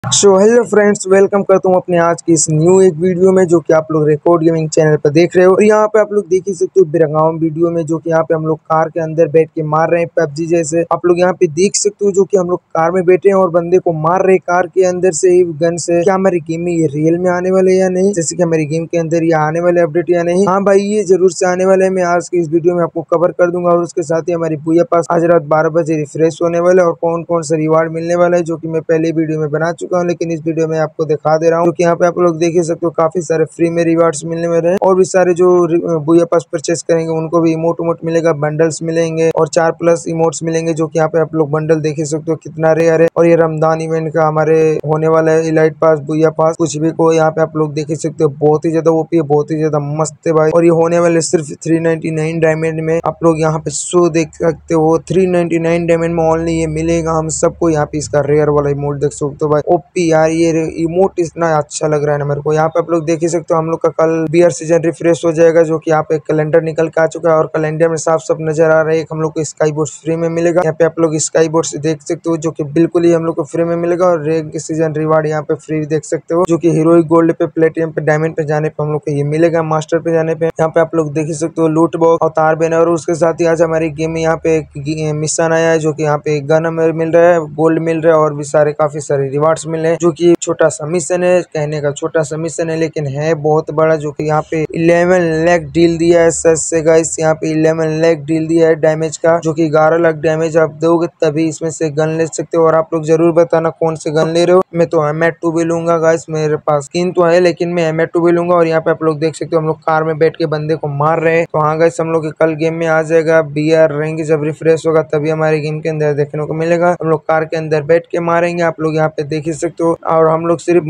So hello friends, welcome करता हूँ अपने आज की इस न्यू एक वीडियो में जो कि आप लोग रिकॉर्ड गेमिंग चैनल पर देख रहे हो। और यहाँ पे आप लोग देख ही सकते हो बिरंगाम वीडियो में जो कि यहाँ पे हम लोग कार के अंदर बैठ के मार रहे हैं पबजी जैसे। आप लोग यहाँ पे देख सकते हो जो कि हम लोग कार में बैठे हैं और बंदे को मार रहे कार के अंदर से ही गन से। क्या हमारी गेम में ये रियल में आने वाले या नहीं, जैसे कि हमारी गेम के अंदर ये आने वाले अपडेट या नहीं? हाँ भाई, ये जरूर से आने वाले है। मैं आज की इस वीडियो में आपको कवर कर दूंगा और उसके साथ ही हमारी बुया पास आज रात 12 बजे रिफ्रेश होने वाला है और कौन कौन सा रिवार्ड मिलने वाला है, जो कि मैं पहले वीडियो में बना चुका हूँ, लेकिन इस वीडियो में आपको दिखा दे रहा हूँ। क्योंकि यहाँ पे आप लोग देख ही सकते हो काफी सारे फ्री में रिवार्ड्स मिलने वाले हैं और भी सारे जो बुया पास परचेस करेंगे उनको भी इमोट उमोट मिलेगा, बंडल्स मिलेंगे और 4+ इमोट्स मिलेंगे, जो कि यहाँ पे आप लोग बंडल देख ही सकते हो कितना रेयर है। और ये रमजान इवेंट का हमारे होने वाला है इलाइट पास, बुया पास, कुछ भी को यहाँ पे आप लोग देख ही सकते हो। बहुत ही ज्यादा ओपी है, बहुत ही ज्यादा मस्त है भाई। और ये होने वाले सिर्फ 399 डायमंड में। आप लोग यहाँ पे शो देख सकते हो 399 डायमंड में ओनली ये मिलेगा हम सबको। यहाँ पे इसका रेयर वाला इमोट देख सकते हो भाई, ओपी यार। ये इमोट इतना अच्छा लग रहा है ना मेरे को। यहाँ पे आप लोग देख ही सकते हो हम लोग का कल बियर सीजन रिफ्रेश हो जाएगा, जो कि यहाँ पे कैलेंडर निकल के आ चुका है और कैलेंडर में साफ साफ नजर आ रहा है हम लोग को स्काई बोर्ड फ्री में मिलेगा। यहाँ पे आप लोग स्काई बोर्ड से देख सकते हो जो कि बिल्कुल ही हम लोग को फ्री में मिलेगा। और रेग सीजन रिवार्ड यहाँ पे फ्री देख सकते हो, जो कि हीरोइक गोल्ड पे, प्लेटिनम पे, डायमंड पे जाने पे हम लोग को ये मिलेगा। मास्टर पे जाने पे यहाँ पे आप लोग देख ही सकते हो लूट बॉक्स, अवतार बैनर। और उसके साथ ही आज हमारी गेम में यहाँ पे एक मिशन आया है, जो कि यहाँ पे गन हमें मिल रहा है, गोल्ड मिल रहा है और भी सारे काफी सारे रिवार्ड्स मिल रहे हैं, जो कि छोटा सा मिशन है। कहने का छोटा सा मिशन है लेकिन है बहुत बड़ा, जो कि यहाँ पे 11 लाख डील दिया है सच से गाइस। यहाँ पे 11 लाख डील दिया है डैमेज का, जो कि 11 लाख डैमेज आप दोगे तभी इसमें से गन ले सकते हो। और आप लोग जरूर बताना कौन से गन ले रहे हो। मैं तो M2 भी लूंगा गाइस, मेरे पास स्किन तो है लेकिन मैं M2 भी लूंगा। और यहाँ पे आप लोग देख सकते हो हम लोग कार में बैठ के बंदे को मार रहे हैं। तो हाँ गाइस, हम लोग कल गेम में आ जाएगा BR रैंक, जब रिफ्रेश होगा तभी हमारे गेम के अंदर देखने को मिलेगा। हम लोग कार के अंदर बैठ के मारेंगे, आप लोग यहाँ पे देख ही सकते हो। और हम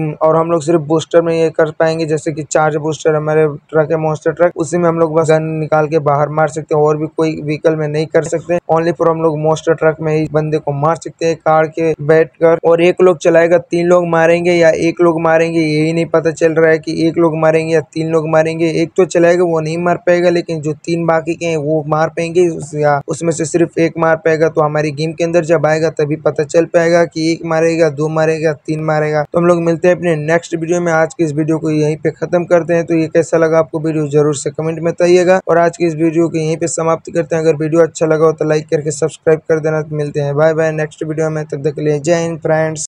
लोग सिर्फ बूस्टर में ये कर पाएंगे, जैसे कि चार्ज बूस्टर हमारे ट्रक है, मॉन्स्टर ट्रक, उसी में हम लोग बस गन निकाल के बाहर मार सकते हैं और भी कोई व्हीकल में नहीं कर सकते। ओनली फॉर हम लोग मॉन्स्टर ट्रक में ही बंदे को मार सकते हैं कार के बैठकर। और एक लोग चलाएगा, 3 लोग मारेंगे या 1 लोग मारेंगे यही नहीं पता चल रहा है कि 1 लोग मारेंगे या 3 लोग मारेंगे। एक तो चलाएगा वो नहीं मार पाएगा, लेकिन जो 3 बाकी के हैं वो मार पाएंगे, या उसमें से सिर्फ 1 मार पाएगा। तो हमारी गेम के अंदर जब आएगा तभी पता चल पाएगा कि 1 मारेगा, 2 मारेगा, 3 मारेगा। तो हम लोग मिलते हैं अपने नेक्स्ट वीडियो में। आज की इस वीडियो को यहीं पे खत्म करते हैं। तो ये कैसा लगा आपको वीडियो जरूर से कमेंट में बताइएगा। और आज की इस वीडियो को यहीं पे समाप्त करते हैं। अगर वीडियो अच्छा लगा हो तो लाइक करके सब्सक्राइब कर देना। तो मिलते हैं, बाय बाय नेक्स्ट वीडियो में, तब तक के लिए जय हिंद फ्रेंड्स।